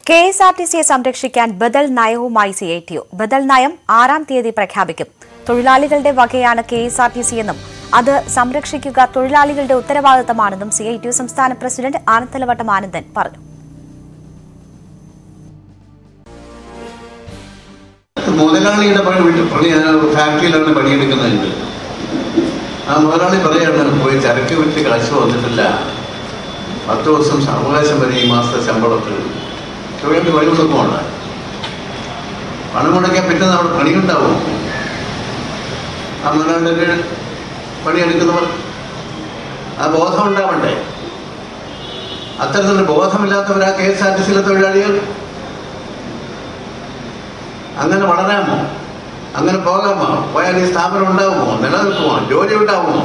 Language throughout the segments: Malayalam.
KSRTCയെ സംരക്ഷിക്കാൻ ബദൽ നയവുമായി CITU. ബദൽ നയം 6-ാം തീയതി പ്രഖ്യാപിക്കും. തൊഴിലാളികളുടെ വകയാണ് KSRTC എന്നും അത് സംരക്ഷിക്കുക തൊഴിലാളികളുടെ ഉത്തരവാദിത്തമാണെന്നും CITU സംസ്ഥാന പ്രസിഡന്റ് ആനത്തലവട്ടം ആനന്ദൻ പറഞ്ഞു. മുതലാളിയുടെ ഫാക്ടറിയിലാണ് പണിയെടുക്കുന്നത്. ആ മുതലാളി പറയാണ്, പോയി ചരക്ക് വിറ്റ് കാശ് വന്നിട്ടില്ല, 10 ദിവസം അവകാശം വരെ ഈ മാസത്തെ ശമ്പളത്തിൽ തൊഴിലാളി പണി കൊടുക്കുമല്ല. പണം മുടക്കിയാൽ പിന്നെ നമ്മുടെ പണിയുണ്ടാവും. ആ മുതലാളിയുടെ പണിയെടുക്കുന്നവർ ആ ബോധം ഉണ്ടാവണ്ടേ? അത്തരത്തിലുള്ള ബോധമില്ലാത്തവരാ KSRTCയിലെ തൊഴിലാളികൾ. അങ്ങനെ വളരാമോ? അങ്ങനെ പോകാമോ? പോയാൽ ഈ സ്ഥാപനം ഉണ്ടാവുമോ? നിലനിൽക്കുമോ? ജോലി ഉണ്ടാവുമോ?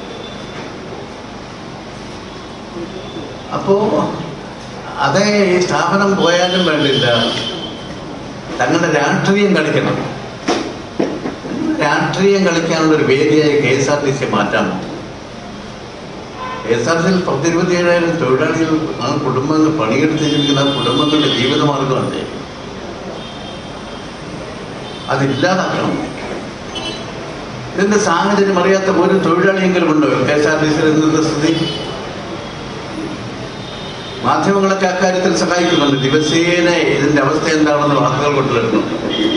അപ്പോ അതേ ഈ സ്ഥാപനം പോയാലും വേണ്ടില്ല, തങ്ങളുടെ രാഷ്ട്രീയം കളിക്കണം. രാഷ്ട്രീയം കളിക്കാനുള്ളൊരു വേദിയായി KSRTC മാറ്റാമോ? KSRTCയിൽ 27,000 തൊഴിലാളികൾ ആ കുടുംബങ്ങൾ പണിയെടുത്തിരിക്കുന്ന കുടുംബങ്ങളുടെ ജീവിതമാർഗമല്ലേ? അതില്ലാതാക്കണം. ഇതിന്റെ സാഹചര്യം അറിയാത്ത ഒരു തൊഴിലാളിയെങ്കിലും ഉണ്ടോ KSRTCയിൽ നിന്നുള്ള സ്ഥിതി? മാധ്യമങ്ങളൊക്കെ അക്കാര്യത്തിൽ സഹായിക്കുന്നുണ്ട്. ദിവസേന ഇതിന്റെ അവസ്ഥ എന്താണെന്ന് വാർത്തകൾ കൊണ്ടുവരുന്നുണ്ട്.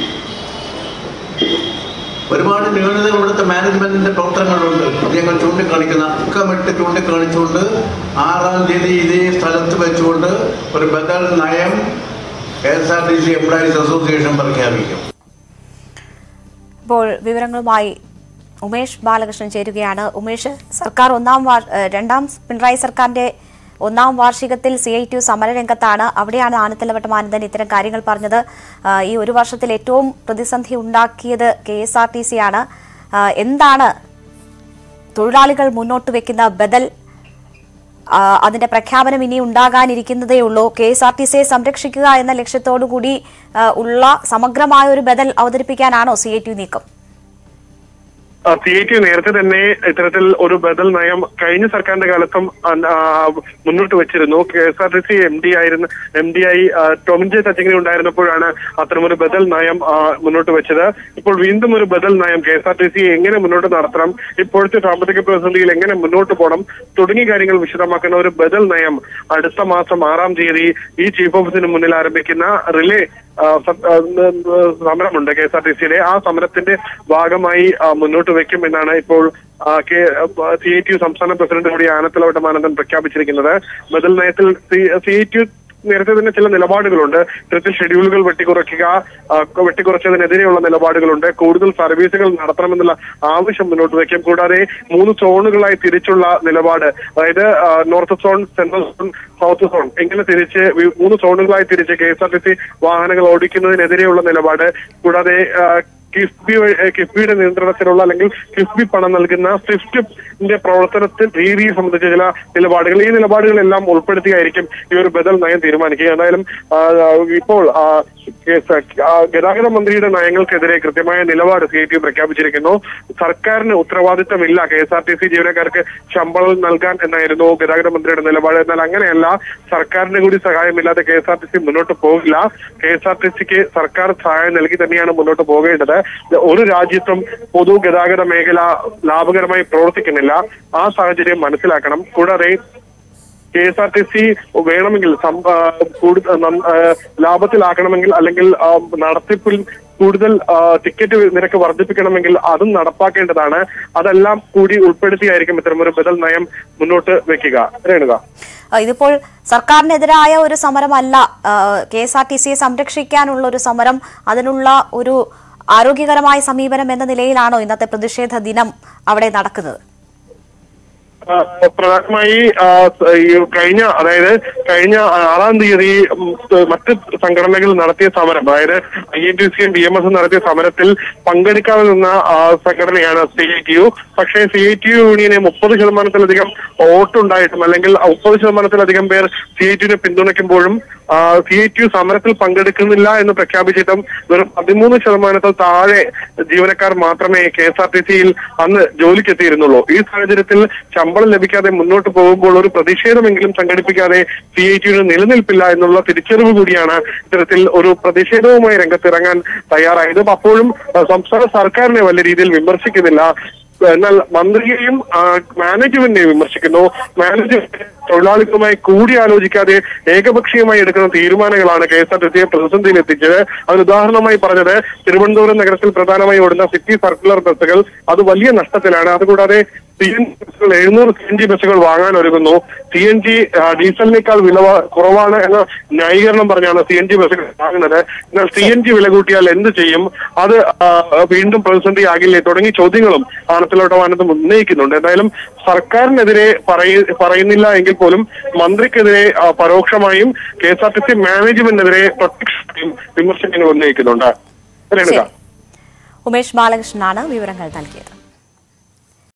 ഒരുപാട് ന്യൂനതകൾ ഇവിടുത്തെ മാനേജ്മെന്റിന്റെ പ്രവർത്തനങ്ങളുണ്ട്. ഞങ്ങൾ ചൂണ്ടിക്കാണിക്കുന്ന അക്കമിട്ട് ചൂണ്ടിക്കാണിച്ചുകൊണ്ട് 6-ാം തീയതി ഇതേ സ്ഥലത്ത് വെച്ചുകൊണ്ട് ഒരു ബദൽ നയം KSRTC എംപ്ലോയീസ് അസോസിയേഷൻ പ്രഖ്യാപിക്കും. ഇപ്പോൾ വിവരങ്ങളുമായി ഉമേഷ് ബാലകൃഷ്ണൻ ചേരുകയാണ്. ഉമേഷ്, സർക്കാർ രണ്ടാം പിണറായി സർക്കാരിന്റെ 1-ാം വാർഷികത്തിൽ CITU സമരരംഗത്താണ്. അവിടെയാണ് ആനത്തലവട്ടം ആനന്ദൻ ഇത്തരം കാര്യങ്ങൾ പറഞ്ഞത്. ഈ ഒരു വർഷത്തിൽ ഏറ്റവും പ്രതിസന്ധി ഉണ്ടാക്കിയത് KSRTC ആണ്. എന്താണ് തൊഴിലാളികൾ മുന്നോട്ട് വെക്കുന്ന ബദൽ? അതിന്റെ പ്രഖ്യാപനം ഇനി ഉണ്ടാകാനിരിക്കുന്നതേ ഉള്ളൂ. KSRTCയെ സംരക്ഷിക്കുക എന്ന ലക്ഷ്യത്തോടു കൂടി ഉള്ള സമഗ്രമായ ഒരു ബദൽ അവതരിപ്പിക്കാനാണോ CITU നീക്കം? CITU നേരത്തെ തന്നെ ഇത്തരത്തിൽ ഒരു ബദൽ നയം കഴിഞ്ഞ സർക്കാരിന്റെ കാലത്തും മുന്നോട്ട് വെച്ചിരുന്നു. KSRTC MD ആയി ടോമിൻ ജെ തച്ചങ്കരി ഉണ്ടായിരുന്നപ്പോഴാണ് അത്തരമൊരു ബദൽ നയം മുന്നോട്ട് വെച്ചത്. ഇപ്പോൾ വീണ്ടും ഒരു ബദൽ നയം KSRTC എങ്ങനെ മുന്നോട്ട് നടത്തണം, ഇപ്പോഴത്തെ സാമ്പത്തിക പ്രതിസന്ധിയിൽ എങ്ങനെ മുന്നോട്ട് പോകണം തുടങ്ങിയ കാര്യങ്ങൾ വിശദമാക്കുന്ന ഒരു ബദൽ നയം അടുത്ത മാസം 6-ാം തീയതി ഈ ചീഫ് ഓഫീസിന് മുന്നിൽ ആരംഭിക്കുന്ന റിലേ സമരമുണ്ട് KSRTCയിലെ. ആ സമരത്തിന്റെ ഭാഗമായി മുന്നോട്ട് വെക്കും എന്നാണ് ഇപ്പോൾ CITU സംസ്ഥാന പ്രസിഡന്റ് കൂടി ആനത്തലവട്ടം ആനന്ദൻ പ്രഖ്യാപിച്ചിരിക്കുന്നത്. ബദൽ നയത്തിൽ CITU നേരത്തെ തന്നെ ചില നിലപാടുകളുണ്ട്. ഇത്തരത്തിൽ ഷെഡ്യൂളുകൾ വെട്ടിക്കുറച്ചതിനെതിരെയുള്ള നിലപാടുകളുണ്ട്. കൂടുതൽ സർവീസുകൾ നടത്തണമെന്നുള്ള ആവശ്യം മുന്നോട്ട് വയ്ക്കും. കൂടാതെ 3 സോണുകളായി തിരിച്ചുള്ള നിലപാട്, അതായത് north zone, central zone, south zone, ഇങ്ങനെ തിരിച്ച് 3 സോണുകളായി തിരിച്ച് KSRTC വാഹനങ്ങൾ ഓടിക്കുന്നതിനെതിരെയുള്ള നിലപാട്, കൂടാതെ കിഫ്ബിയുടെ നിയന്ത്രണത്തിലുള്ള അല്ലെങ്കിൽ കിഫ്ബി പണം നൽകുന്ന സ്വിഫ്റ്റിന്റെ പ്രവർത്തനത്തിൽ രീതിയെ സംബന്ധിച്ച ചില നിലപാടുകൾ, ഈ നിലപാടുകളെല്ലാം ഉൾപ്പെടുത്തിയായിരിക്കും ഈ ഒരു ബദൽ നയം തീരുമാനിക്കുക. എന്തായാലും ഇപ്പോൾ ഗതാഗത മന്ത്രിയുടെ നയങ്ങൾക്കെതിരെ കൃത്യമായ നിലപാട് CITU പ്രഖ്യാപിച്ചിരിക്കുന്നു. സർക്കാരിന് ഉത്തരവാദിത്തമില്ല KSRTC ജീവനക്കാർക്ക് ശമ്പളം നൽകാൻ എന്നായിരുന്നു ഗതാഗത മന്ത്രിയുടെ നിലപാട്. എന്നാൽ അങ്ങനെയല്ല, സർക്കാരിന്റെ കൂടി സഹായമില്ലാതെ KSRTC മുന്നോട്ട് പോകില്ല. KSRTCക്ക് സർക്കാർ സഹായം നൽകി തന്നെയാണ് മുന്നോട്ട് പോകേണ്ടത്. ഒരു രാജ്യത്തും പൊതുഗതാഗത മേഖല ലാഭകരമായി പ്രവർത്തിക്കുന്നില്ല. ആ സാഹചര്യം മനസ്സിലാക്കണം. കൂടാതെ KSRTC വേണമെങ്കിൽ ലാഭത്തിലാക്കണമെങ്കിൽ അല്ലെങ്കിൽ നടത്തിപ്പിൽ കൂടുതൽ ടിക്കറ്റ് നിരക്ക് വർദ്ധിപ്പിക്കണമെങ്കിൽ അതും നടപ്പാക്കേണ്ടതാണ്. അതെല്ലാം കൂടി ഉൾപ്പെടുത്തിയായിരിക്കും ഇത്തരമൊരു ബദൽ നയം മുന്നോട്ട് വെക്കുക. രേണുക, ഇതിപ്പോൾ സർക്കാരിനെതിരായ ഒരു സമരമല്ല, KSRTCയെ സംരക്ഷിക്കാനുള്ള ഒരു സമരം, അതിനുള്ള ഒരു ആരോഗ്യകരമായ സമീപനം എന്ന നിലയിലാണോ ഇന്നത്തെ പ്രതിഷേധ ദിനം അവിടെ നടക്കുന്നത്? പ്രധാനമായി കഴിഞ്ഞ 6-ാം തീയതി മറ്റ് സംഘടനകൾ നടത്തിയ സമരം, അതായത് INTUCയും BMS നടത്തിയ സമരത്തിൽ പങ്കെടുക്കാതെ നിന്ന സംഘടനയാണ് CITU. പക്ഷേ CITU യൂണിയന് 30%-ലധികം വോട്ടുണ്ടായിട്ടും അല്ലെങ്കിൽ 30%-ലധികം പേർ CITUവിനെ പിന്തുണയ്ക്കുമ്പോഴും CITU സമരത്തിൽ പങ്കെടുക്കുന്നില്ല എന്ന് പ്രഖ്യാപിച്ചിട്ടും വെറും 13% താഴെ ജീവനക്കാർ മാത്രമേ KSRTCയിൽ അന്ന് ജോലിക്കെത്തിയിരുന്നുള്ളൂ. ഈ സാഹചര്യത്തിൽ ശമ്പളം ലഭിക്കാതെ മുന്നോട്ട് പോകുമ്പോൾ ഒരു പ്രതിഷേധമെങ്കിലും സംഘടിപ്പിക്കാതെ CITയുടെ നിലനിൽപ്പില്ല എന്നുള്ള തിരിച്ചറിവ് കൂടിയാണ് ഇത്തരത്തിൽ ഒരു പ്രതിഷേധവുമായി രംഗത്തിറങ്ങാൻ തയ്യാറായത്. അപ്പോഴും സംസ്ഥാന സർക്കാരിനെ വലിയ രീതിയിൽ വിമർശിക്കുന്നില്ല. എന്നാൽ മന്ത്രിയെയും മാനേജ്മെന്റിനെയും വിമർശിക്കുന്നു. മാനേജ്മെന്റ് തൊഴിലാളികളുമായി കൂടിയാലോചിക്കാതെ ഏകപക്ഷീയമായി എടുക്കുന്ന തീരുമാനങ്ങളാണ് KSRTCയെ പ്രതിസന്ധിയിൽ എത്തിച്ചത്. അതിന് ഉദാഹരണമായി പറഞ്ഞത് തിരുവനന്തപുരം നഗരത്തിൽ പ്രധാനമായി ഓടുന്ന സിറ്റി സർക്കുലർ ബസ്സുകൾ അത് വലിയ നഷ്ടത്തിലാണ്. അതുകൂടാതെ CNG ബസ്സുകൾ 700 CNG ബസ്സുകൾ വാങ്ങാൻ ഒരുങ്ങുന്നു. CNG ഡീസലിനേക്കാൾ വില കുറവാണ് എന്ന ന്യായീകരണം പറഞ്ഞാണ് CNG ബസ്സുകൾ വാങ്ങുന്നത്. എന്നാൽ CNG വില കൂട്ടിയാൽ എന്ത് ചെയ്യും, അത് വീണ്ടും പ്രതിസന്ധി ആകില്ലേ തുടങ്ങി ചോദ്യങ്ങളും ആനത്തലവട്ടം ഉന്നയിക്കുന്നുണ്ട്. എന്തായാലും സർക്കാരിനെതിരെ പറയുന്നില്ല എങ്കിൽ പോലും മന്ത്രിക്കെതിരെ പരോക്ഷമായും KSRTC മാനേജ്മെന്റിനെതിരെ പ്രത്യക്ഷമായും വിമർശനങ്ങൾ ഉന്നയിക്കുന്നുണ്ട്. ഉമേഷ് ബാലകൃഷ്ണനാണ് വിവരങ്ങൾ നൽകിയത്.